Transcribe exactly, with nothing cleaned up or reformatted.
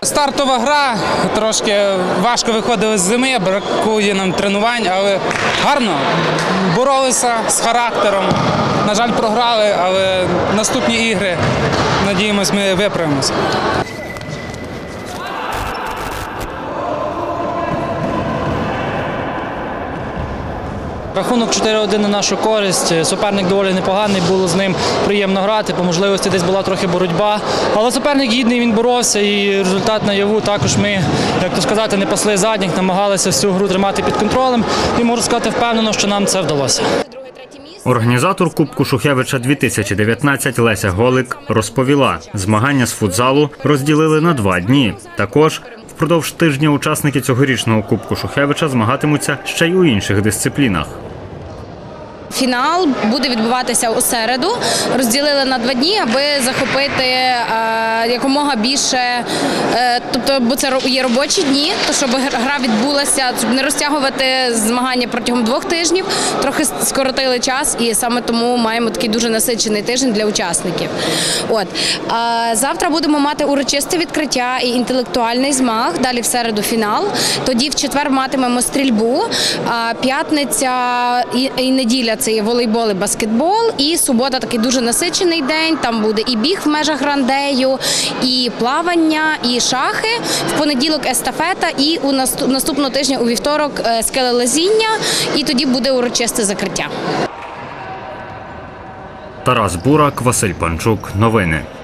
Стартова гра, трошки важко виходили з зими, бракує нам тренувань, але гарно боролися з характером. На жаль, програли, але наступні ігри, надіємось, ми виправимося. Рахунок чотири один на нашу користь. Суперник доволі непоганий, було з ним приємно грати, по можливості десь була трохи боротьба. Але суперник гідний, він боровся і результат наяву. Також ми, як то сказати, не пасли задніх, намагалися всю гру тримати під контролем. І можу сказати впевнено, що нам це вдалося. Організатор Кубку Шухевича дві тисячі дев'ятнадцять Леся Голик розповіла, змагання з футзалу розділили на два дні. Також впродовж тижня учасники цьогорічного Кубку Шухевича змагатимуться ще й у інших дисциплінах. Фінал буде відбуватися у середу. Розділили на два дні, аби захопити е, якомога більше, е, тобто, бо це є робочі дні, то щоб гра відбулася, щоб не розтягувати змагання протягом двох тижнів, трохи скоротили час і саме тому маємо такий дуже насичений тиждень для учасників. От. Е, завтра будемо мати урочисте відкриття і інтелектуальний змаг, далі в середу фінал, тоді в четвер матимемо стрільбу, а п'ятниця і, і неділя це є волейбол і баскетбол, і субота такий дуже насичений день, там буде і біг в межах рандею, і плавання, і шахи, в понеділок естафета, і у наступного тижня у вівторок скелелазіння, і тоді буде урочисте закриття. Тарас Бурак, Василь Панчук. Новини.